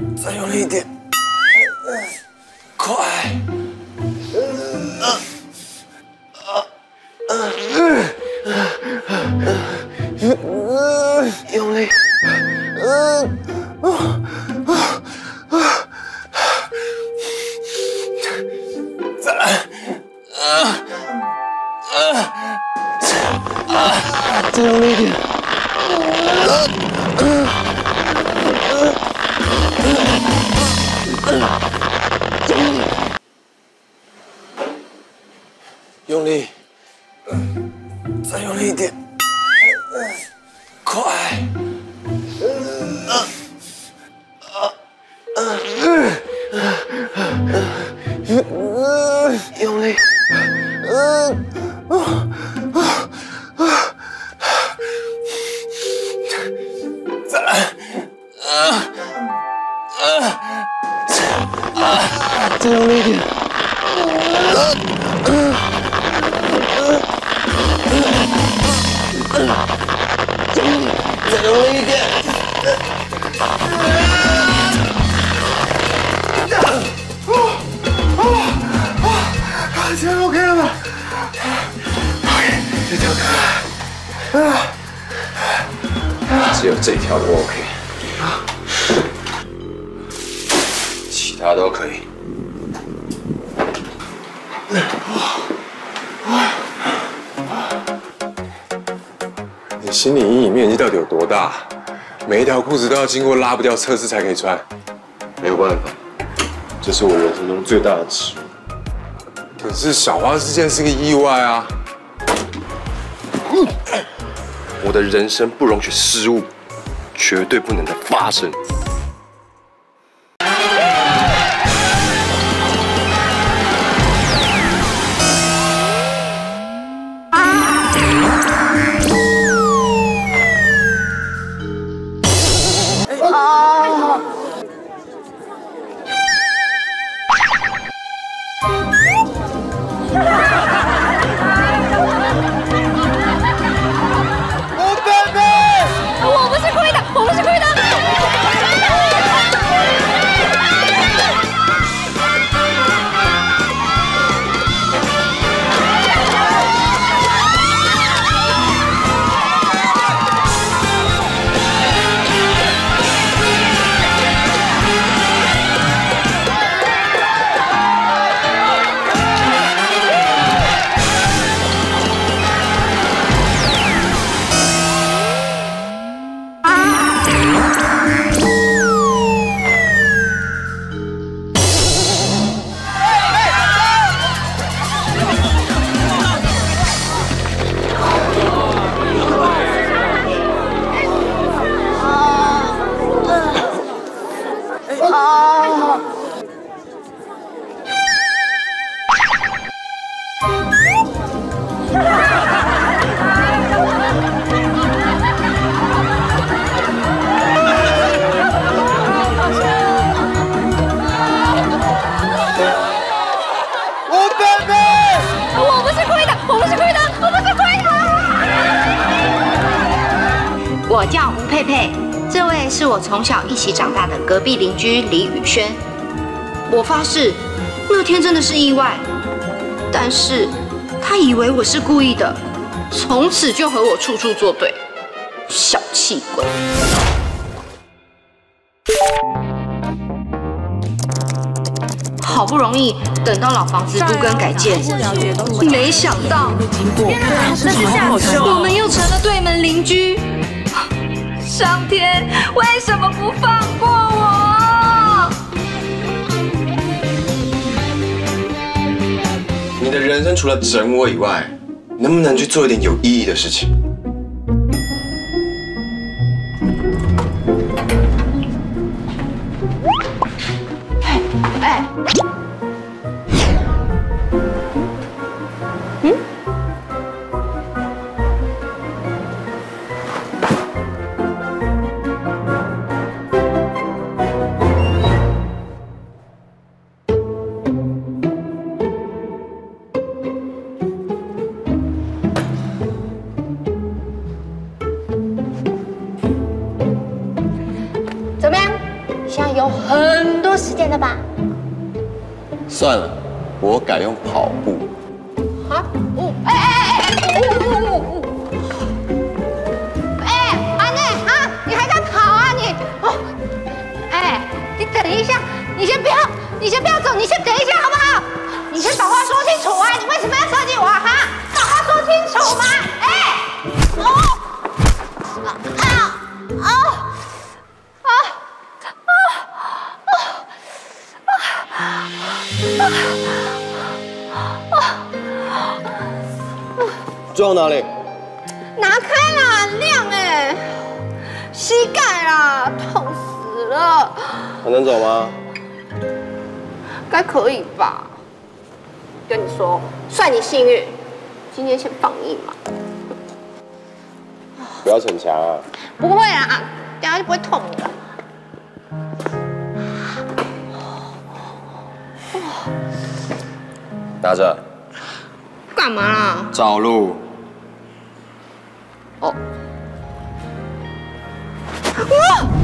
再用力一点，快！用力！再来！再用力一点！用力！再用力一点！快！用力！再来！再用力一点！再用力一点！这样 OK 了吧 ？OK， 这条可以。 只有这条不 OK， 其他都可以。 你心理阴影面积到底有多大？每一条裤子都要经过拉不掉测试才可以穿。 没有办法，这是我人生中最大的耻辱。 可是小花事件是个意外啊！ 我的人生不容许失误，绝对不能再发生。 我叫吴佩佩，这位是我从小一起长大的隔壁邻居李宇轩。我发誓，那天真的是意外，但是他以为我是故意的，从此就和我处处作对，小气鬼。好不容易等到老房子都更改建，没想到我们又成了对门邻居。上天为什么不放过我？ 你的人生除了整我以外，能不能去做一点有意义的事情？ 哎，怎么样？现在有很多时间了吧？ 算了，我改用跑步。 啊？阿内啊，你还在跑啊你？哦，你等一下，你先不要走，你先等一下好不好？你先把话说清楚啊！你为什么要设计我哈？把话说清楚嘛！ 撞哪里？ 拿开啦，很亮哎，膝盖啦，痛死了。 还能走吗？ 该可以吧？跟你说，算你幸运，今天先放一马。 不要逞强啊！ 不会啦，等下就不会痛的。 拿着。 干嘛啦？ 找路。 哦。哇！